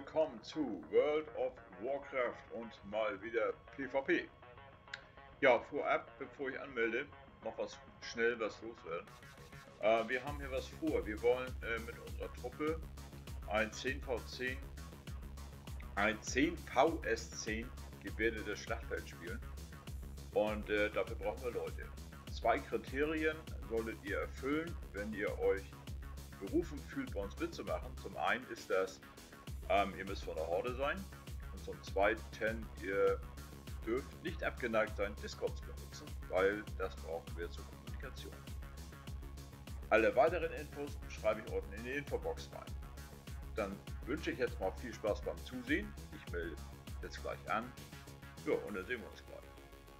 willkommen zu World of Warcraft und mal wieder PvP. Ja, vorab, bevor ich anmelde, noch schnell was loswerden. Wir haben hier was vor. Wir wollen mit unserer Truppe ein 10v10, ein 10vs10 gewertetes Schlachtfeld spielen. Und dafür brauchen wir Leute. 2 Kriterien solltet ihr erfüllen, wenn ihr euch berufen fühlt, bei uns mitzumachen. Zum einen ist das, ihr müsst von der Horde sein, und zum zweiten, ihr dürft nicht abgeneigt sein, Discord zu benutzen, weil das brauchen wir zur Kommunikation. Alle weiteren Infos schreibe ich unten in die Infobox rein. Dann wünsche ich jetzt mal viel Spaß beim Zusehen. Ich melde jetzt gleich an. Ja, und dann sehen wir uns gleich.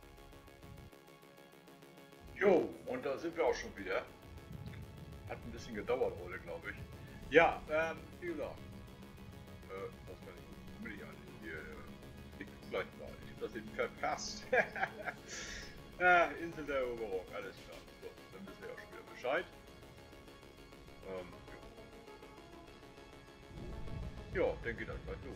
Jo, und da sind wir auch schon wieder. Hat ein bisschen gedauert heute, glaube ich. Ja, wie gesagt, was kann ich, wo bin ich eigentlich hier? Ich gleich mal, ich habe das eben verpasst. Insel der Eroberung, alles klar. So, dann wissen wir auch schon wieder Bescheid. Ja, dann geht das gleich los.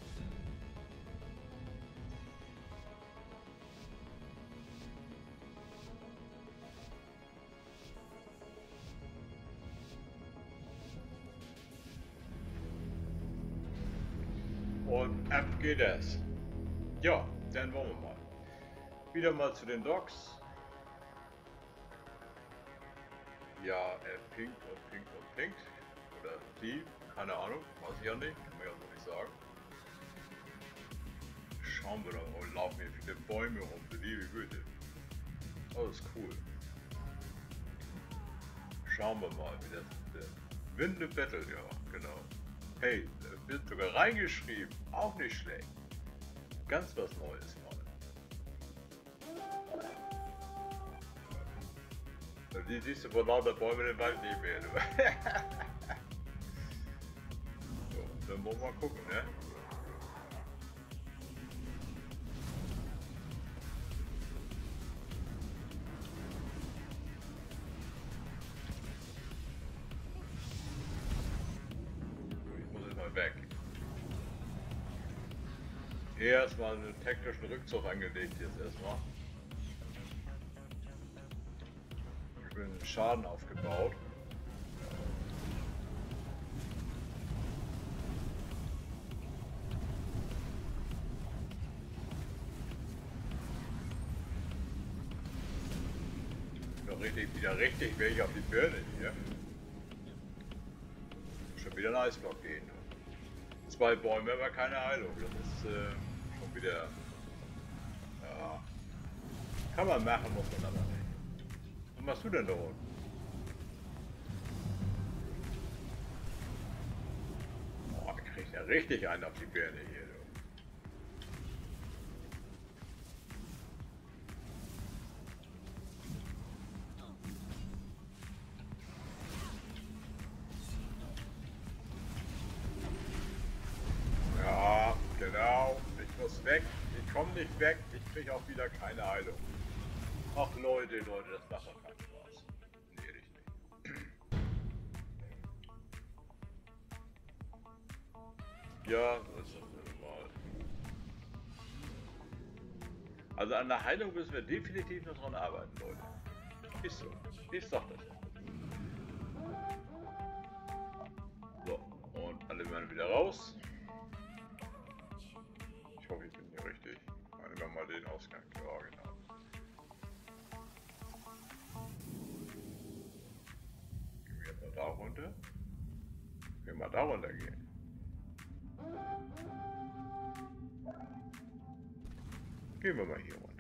Und ab geht es. Ja, dann wollen wir mal. Wieder mal zu den Docks. Ja, er pinkt und pinkt und pinkt. Oder die, keine Ahnung, weiß ich ja nicht, kann man ja so nicht sagen. Schauen wir doch mal, laufen hier viele Bäume rum, die liebe Güte. Alles cool. Schauen wir mal, wie das Winde Battle, ja, genau. Hey, wird sogar reingeschrieben, auch nicht schlecht. Ganz was Neues mal. Die siehst du vor lauter Bäumen im Wald nicht mehr. So, dann wollen wir mal gucken, ne? Ich muss jetzt mal weg. Hier erstmal einen taktischen Rückzug angelegt jetzt erstmal. Ich bin Schaden aufgebaut. Wieder richtig wäre ich auf die Birne hier. Schon wieder ein Eisblock gehen. 2 Bäume, aber keine Heilung. Das ist schon wieder. Ja. Kann man machen, muss man aber nicht. Was machst du denn da unten? Oh, da kriegt ja richtig einen auf die Birne hier. Du. Ja, genau. Ich muss weg. Ich komme nicht weg. Ich kriege auch wieder keine Heilung. Ach Leute, das macht doch keinen Spaß. Nee, ehrlich nicht. Ja, das ist normal. Also an der Heilung müssen wir definitiv noch dran arbeiten, Leute. Ist so. Ich sag das. So, und alle werden wieder raus. Ich hoffe, ich bin hier richtig. Nehmen wir mal den Ausgang. Ja, genau. Gehen wir jetzt mal da runter. Können wir mal da runter gehen. Gehen wir mal hier runter.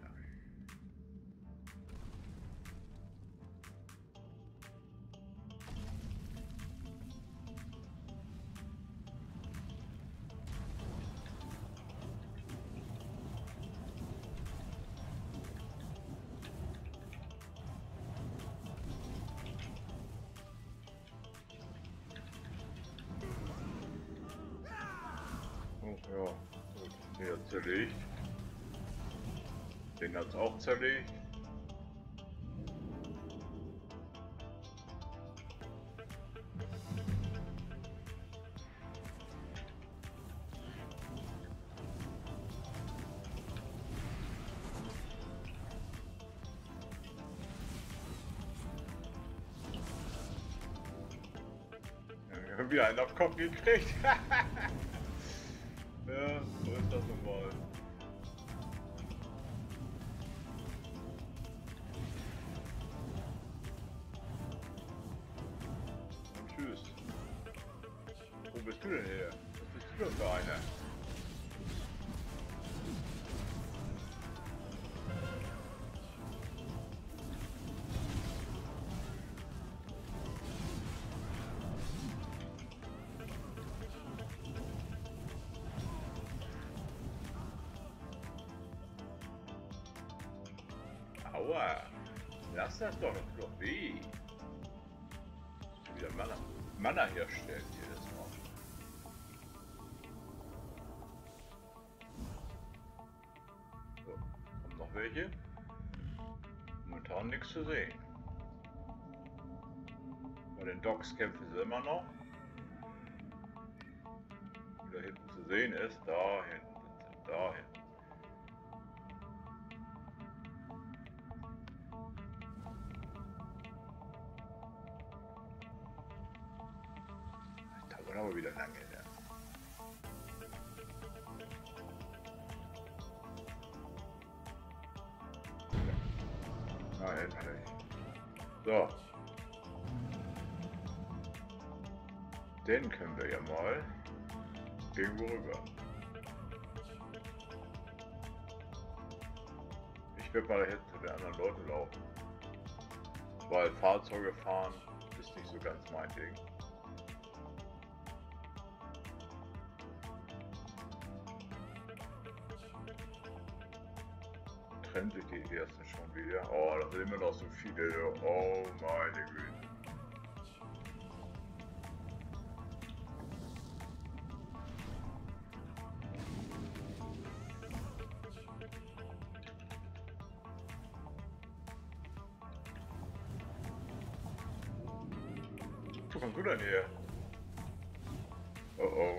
Oh ja, gut. Der hat zerlegt. Den hat es auch zerlegt. Wieder einen auf den Kopf gekriegt. Ja, so ist das nun mal. Und tschüss. Wo bist du denn her? Was bist du denn für einer? Aua, lass das doch weh. Wieder Mana herstellen jedes Mal. So, kommen noch welche? Momentan nichts zu sehen. Bei den Docks kämpfen sie immer noch. Wie da hinten zu sehen ist, da hinten sind sie, da hinten. Aber wieder lange, ja. Ah, endlich. So. Den können wir ja mal irgendwo rüber. Ich werde mal jetzt zu den anderen Leuten laufen. Weil Fahrzeuge fahren ist nicht so ganz mein Ding. Trennt sich die ersten schon wieder. Oh, da sind immer noch so viele. Oh meine Güte. Wo kommst du denn her? Oh oh.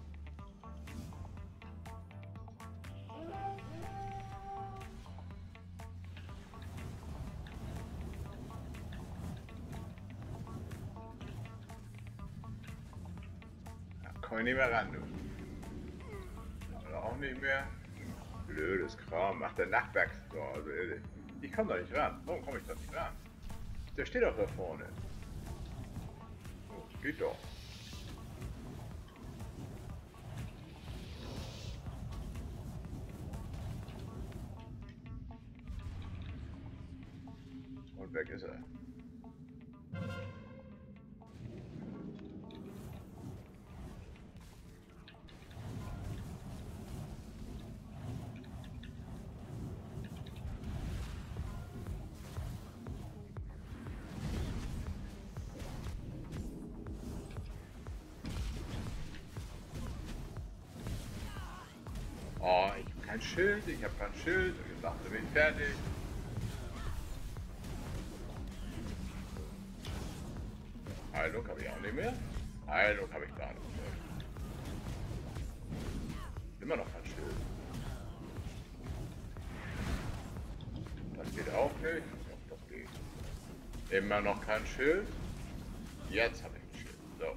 Komm ich nicht mehr ran, du. Oder auch nicht mehr. Blödes Kram. Ach, der Nachbar. So, also, ich komme da nicht ran. Warum komme ich da nicht ran? Der steht doch da vorne. Oh, geht doch. Und weg ist er. Oh, ich habe kein Schild, ich habe kein Schild. Und jetzt macht sie mich fertig. Heilung habe ich auch nicht mehr. Heilung habe ich gar nicht mehr. Immer noch kein Schild. Das geht auch nicht. Doch, das geht. Immer noch kein Schild. Jetzt habe ich ein Schild. So.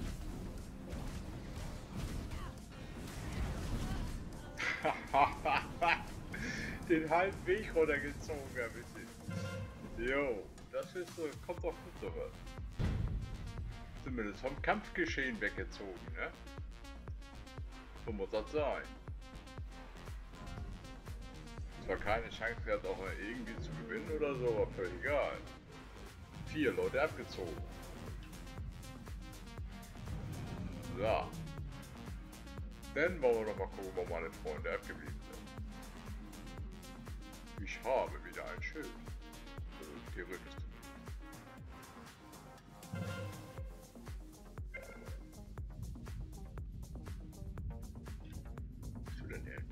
Den halben Weg runtergezogen, ein bisschen. Jo, das ist so, kommt doch gut sowas. Zumindest vom Kampfgeschehen weggezogen, ne? So muss das sein. Zwar keine Chance gehabt, auch mal irgendwie zu gewinnen oder so, aber völlig egal. 4 Leute abgezogen. So. Dann wollen wir noch mal gucken, wo meine Freunde abgeblieben sind. Ich habe wieder ein Schild. Theoretisch. Was bist du denn her?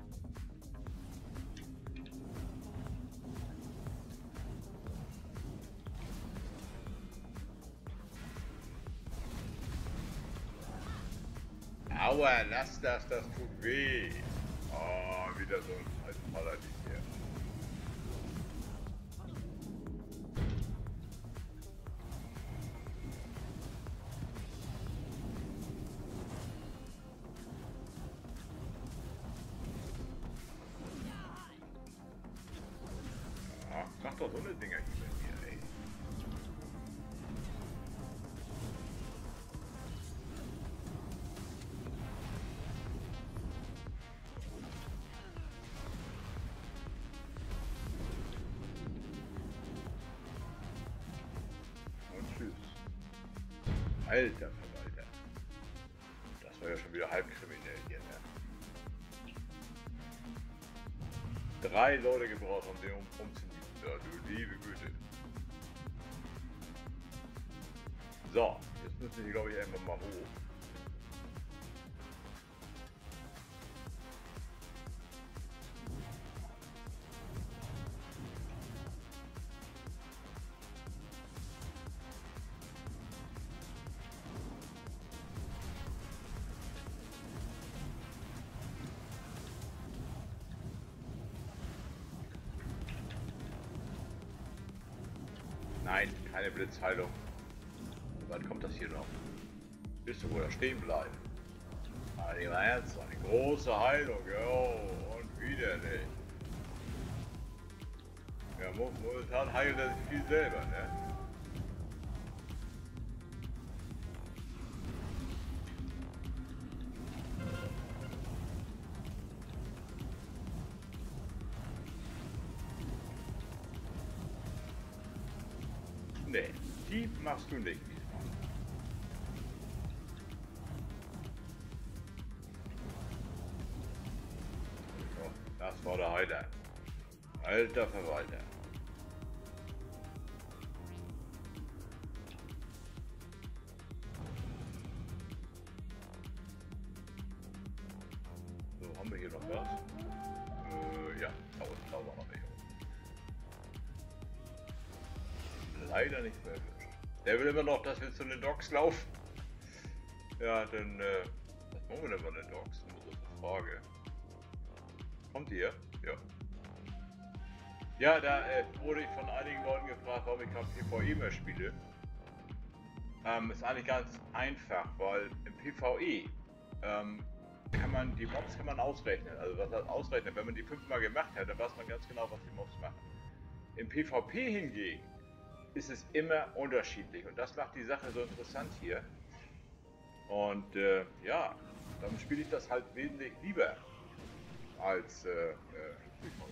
Aua, lass das tut weh. Oh, wieder so ein alten Paladin hier. so eine Dinger hier bei mir, ey. Und tschüss. Alter Verwalter. Das war ja schon wieder halb kriminell hier, ne? 3 Leute gebraucht, um den umzunehmen. Ja, du liebe Güte. So, jetzt müssen wir, glaube ich, einfach mal hoch. Nein, keine Blitzheilung. Wann kommt das hier noch? Bist du wohl da stehen bleiben? Mein Ernst, eine große Heilung, jo, und wieder nicht. Ja, momentan heilt er sich viel selber, ne? Nee, die machst du nicht. So, das war der Heiler. Alter Verwalter. So, haben wir hier noch was? Ja, 1000 Zauber noch nicht. Leider nicht mehr erwischt. Der will immer noch, dass wir zu den Docks laufen. Ja, dann, was machen wir denn bei den Docks? Das ist eine Frage. Kommt ihr? Ja. Ja, da wurde ich von einigen Leuten gefragt, warum ich kein PvE mehr spiele. Ist eigentlich ganz einfach, weil im PvE kann man die Mobs ausrechnen. Also was heißt ausrechnen? Wenn man die 5-mal gemacht hat, dann weiß man ganz genau, was die Mobs machen. Im PvP hingegen ist es immer unterschiedlich und das macht die Sache so interessant hier. Und ja, dann spiele ich das halt wesentlich lieber als PvE.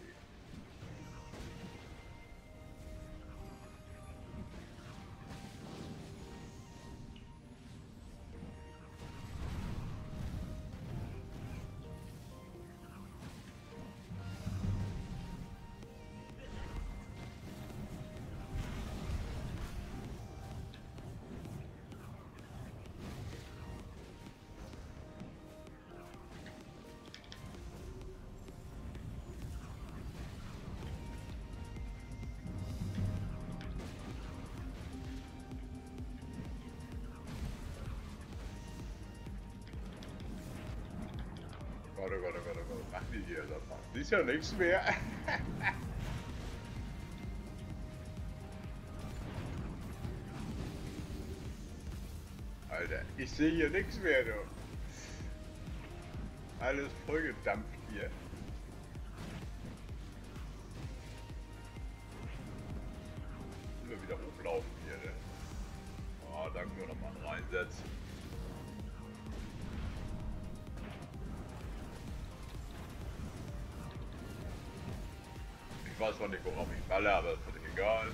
Gott, oh Gott, oh Gott, oh Gott, machen die hier das noch? Ist ja nichts mehr. Alter, ich sehe hier nichts mehr, du. Alles vollgedampft hier. Immer wieder hochlaufen hier, ne? Oh, da können wir nochmal reinsetzen. Ich weiß zwar nicht, worauf ich falle, aber das ist egal.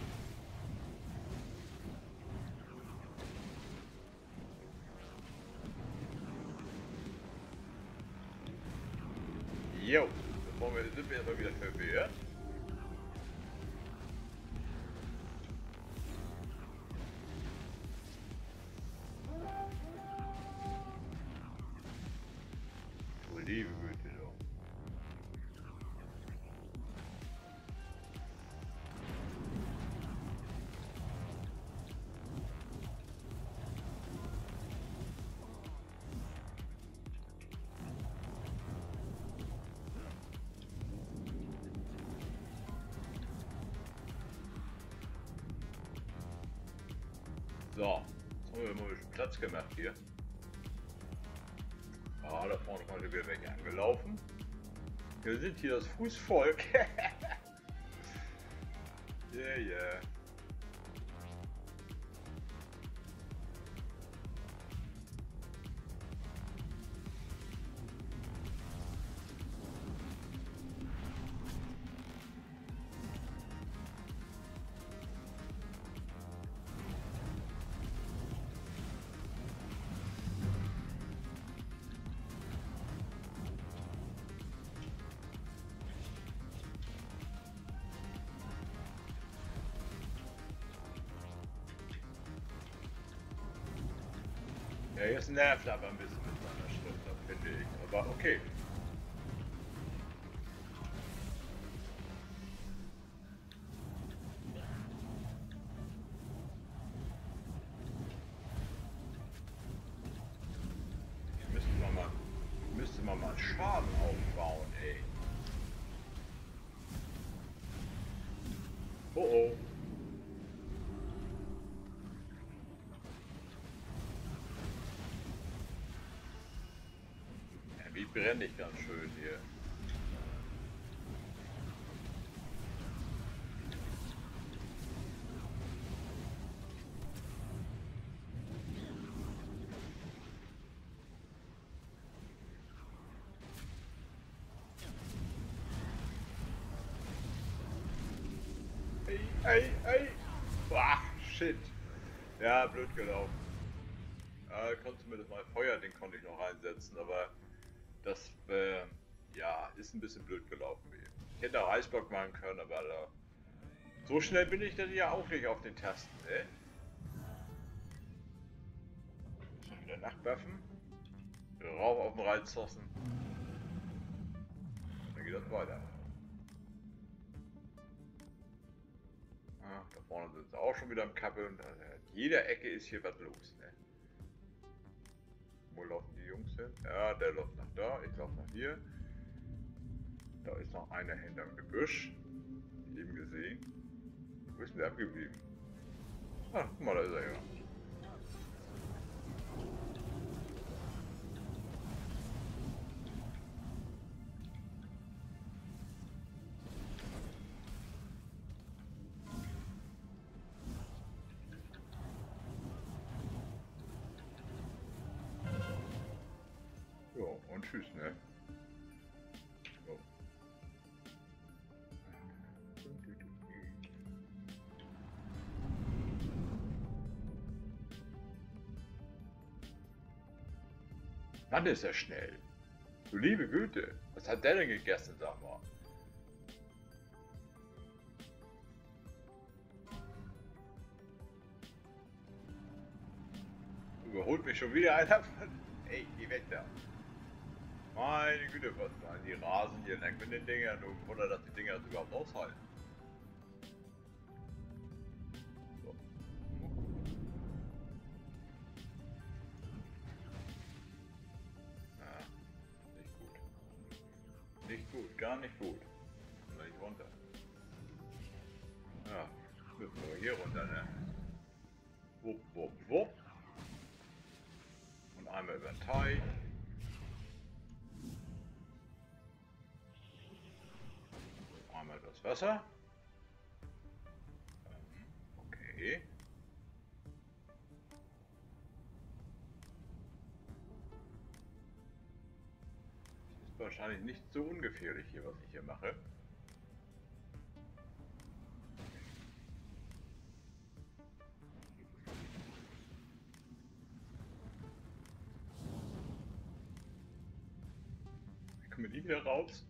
Jo, sind wir erstmal wieder verwehrt. Du liebe Güte, doch. So, jetzt haben wir mal ein bisschen Platz gemacht hier. Ah, da vorne kommt wieder welche angelaufen. Wir sind hier das Fußvolk. Yeah, yeah. Ja, jetzt nervt aber ein bisschen mit seiner Schrift, finde ich. Aber okay. Müsste man mal Schaden aufbauen, ey. Oh oh. Ja, wie brenne ich ganz schön hier. Ey. Boah, shit. Ja, blöd gelaufen. Konnte zumindest mal Feuer, den konnte ich noch einsetzen, aber das, ja, ist ein bisschen blöd gelaufen. Ich hätte auch Eisblock machen können, aber da, so schnell bin ich dann ja auch nicht auf den Tasten, ne? So, wieder nachbuffen. Rauf auf den Reizzossen. Dann geht das weiter. Da vorne sind sie auch schon wieder am Kappeln. Also in jeder Ecke ist hier was los. Ne? Wo laufen die Jungs hin? Ja, der läuft nach da, ich laufe nach hier. Da ist noch einer hinterm Gebüsch. Eben gesehen. Wo ist denn der abgeblieben? Ah, guck mal, da ist er ja. So, und tschüss, ne? So. Mann, ist er schnell. Du liebe Güte. Was hat der denn gegessen, sag mal? Überholt mich schon wieder einer von... Ey, geh weg da. Meine Güte, was waren die Rasen hier lang mit den Dingern? Nur Wunder, dass die Dinger das überhaupt aushalten. So. Ja, nicht gut. Nicht gut, gar nicht gut. Und nicht runter. Ja, müssen wir hier runter, ne? Wupp, wupp, wupp. Und einmal über den Teich. Einmal das Wasser. Okay. Ist wahrscheinlich nicht so ungefährlich hier, was ich hier mache. Ich komme nie wieder raus.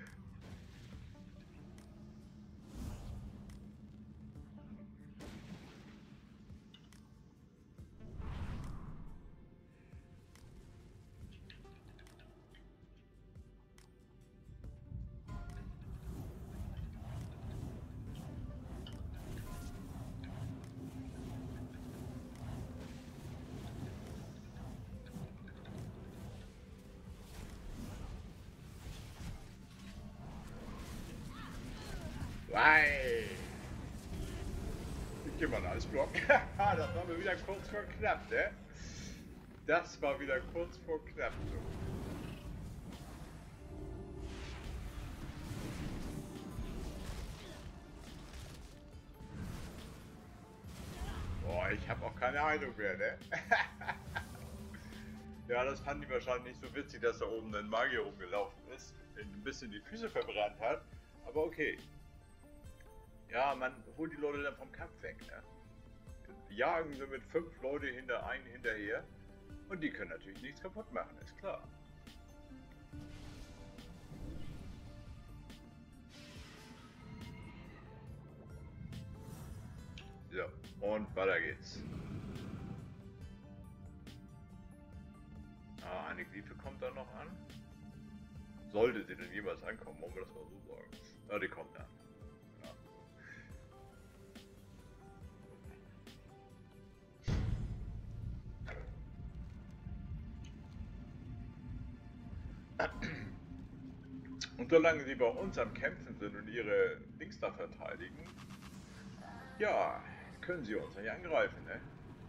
Weil ich gehe mal einen Eisblock. Das war mir wieder kurz vor knapp, ne? Das war wieder kurz vor knapp. So. habe auch keine Ahnung mehr, ne? Ja, das fand ich wahrscheinlich nicht so witzig, dass da oben ein Magier rumgelaufen ist, ein bisschen die Füße verbrannt hat, aber okay. Ja, man holt die Leute dann vom Kampf weg, ne? Jagen sie mit 5 Leute hinter einen hinterher und die können natürlich nichts kaputt machen, ist klar. So, und weiter geht's. Ah, eine Glyphe kommt da noch an. Sollte sie denn jemals ankommen, wollen wir das mal so sagen. Ja, die kommt an. Ja. Und solange sie bei uns am Kämpfen sind und ihre Dings da verteidigen, ja, können sie uns nicht angreifen, ne?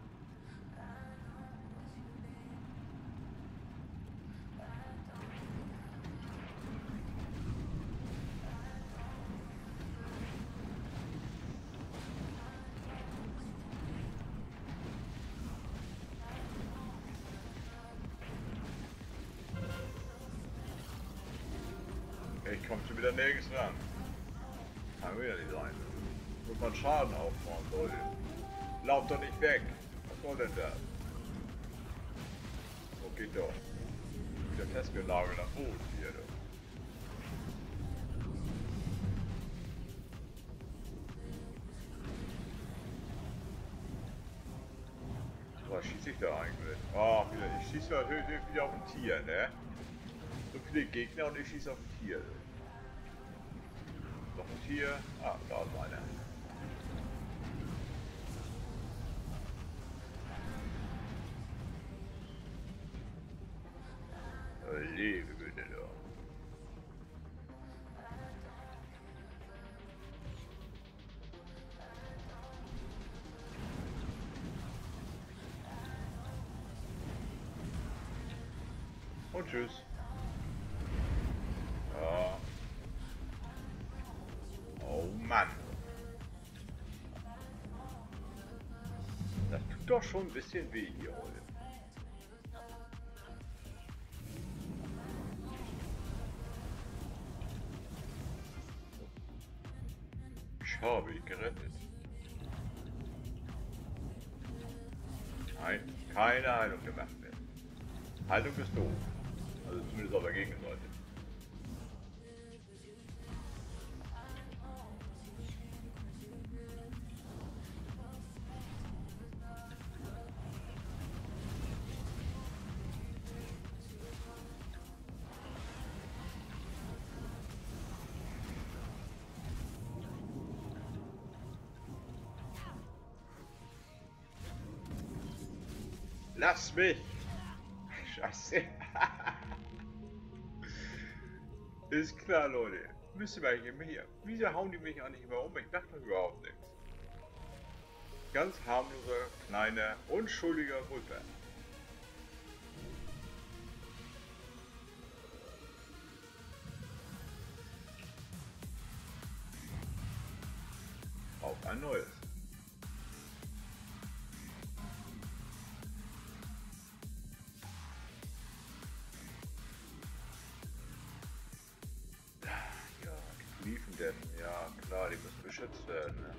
Ich komme schon wieder nirgends ran. Kann wieder nicht sein. Muss man Schaden aufbauen, Leute. Lauf doch nicht weg. Was soll denn das? So geht doch. Wieder festgenagelt am Boden hier, du. Was schieße ich da eigentlich? Ah, ich schieße natürlich wieder auf ein Tier, ne? So viele Gegner und ich schieße auf ein Tier. Noch ein Tier. Ah, da ist einer. Liebe Güte, du. Und tschüss. Ja. Oh Mann. Das tut doch schon ein bisschen weh hier heute. Ich habe ihn gerettet. Nein, keine Heilung gemacht mehr. Heilung ist doof. Also zumindest auf der Gegenseite. Lass mich! Scheiße. Ist klar, Leute. Müssen wir eigentlich immer hier. Wieso hauen die mich eigentlich immer um? Ich dachte doch überhaupt nichts. Ganz harmloser, kleiner, unschuldiger Rüpper. Auf ein neues. Ja, klar, die müssen beschützt werden. Ne?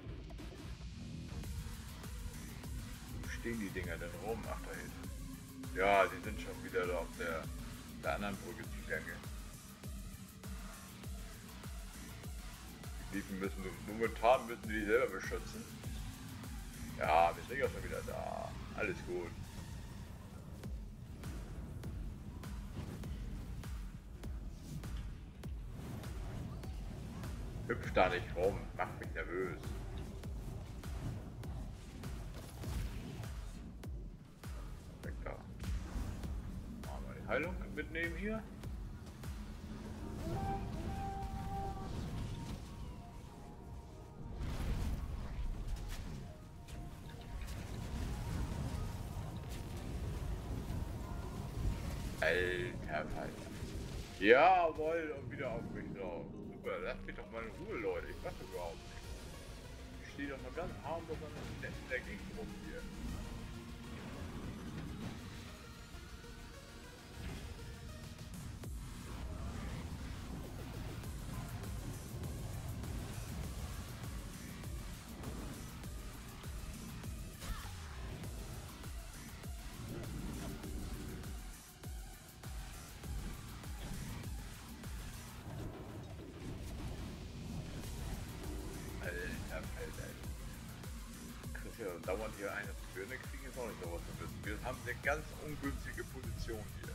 Wo stehen die Dinger denn rum? Ach, da hinten. Ja, die sind schon wieder da auf der anderen Brücke zugange. Die Liefen müssen, momentan müssen die selber beschützen. Ja, wir sind ja schon wieder da. Alles gut. Hüpf da nicht rum, macht mich nervös. Weg da. Machen wir die Heilung mitnehmen hier. Alter Falter. Jawohl, und wieder auf mich drauf. Super, lasst mich doch mal in Ruhe, Leute. Ich mache überhaupt nicht. steht doch noch ganz harmlos in der Gegend rum hier. Dauernd hier eine Birne kriegen, ist auch nicht so was wir wissen. Wir haben eine ganz ungünstige Position hier.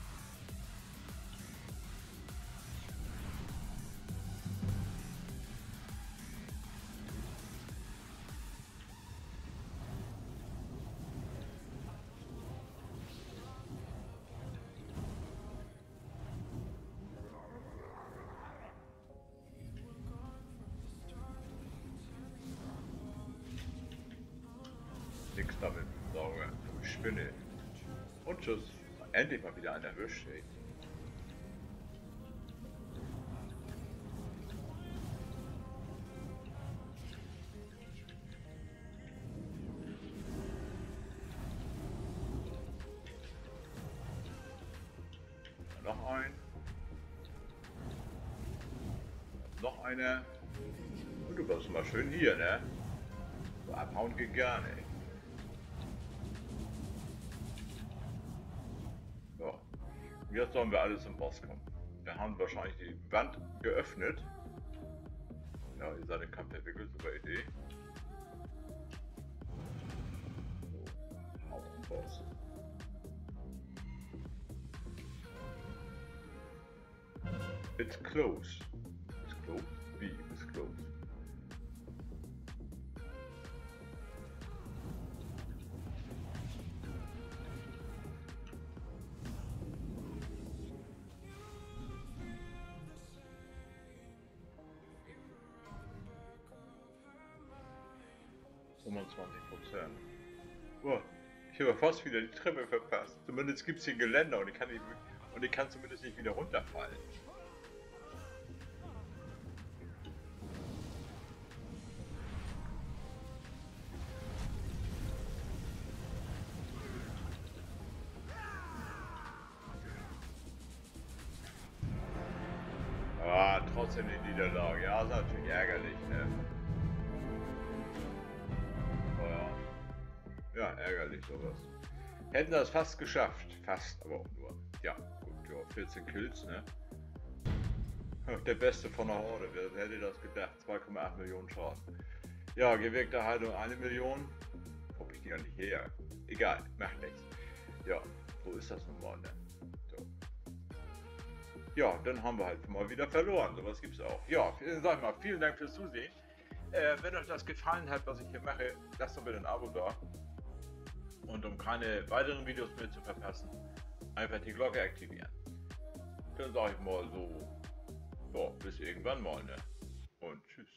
Nix damit, sauge, du Spinne. Und tschüss. Endlich mal wieder einer erwischt, ey. Noch ein. Noch einer. Und du warst mal schön hier, ne? So abhauen geht gar nicht. Jetzt sollen wir alles im Boss kommen. Wir haben wahrscheinlich die Wand geöffnet. Ja, ihr seid im Kampf entwickelt, super Idee. So, auf den Boss. It's close. It's close? Wie? It's close. Boah, ich habe fast wieder die Treppe verpasst. Zumindest gibt es hier Geländer und ich kann zumindest nicht wieder runterfallen. Ah, trotzdem die Niederlage. Ja, ist natürlich ärgerlich, ne? Ja, ärgerlich sowas. Hätten das fast geschafft. Fast, aber auch nur. Ja, gut, ja, 14 Kills, ne? Der Beste von der Horde, wer hätte das gedacht? 2,8 Millionen Schaden. Ja, gewirkte Heilung 1 Million. Ob ich die ja nicht her? Egal, macht nichts. Ja, so ist das nun mal, ne? So. Ja, dann haben wir halt mal wieder verloren. Sowas gibt's auch. Ja, sag ich mal, vielen Dank fürs Zusehen. Wenn euch das gefallen hat, was ich hier mache, lasst doch bitte ein Abo da. Und um keine weiteren Videos mehr zu verpassen, einfach die Glocke aktivieren. Dann sage ich mal so, ja, bis irgendwann mal, ne? Und tschüss.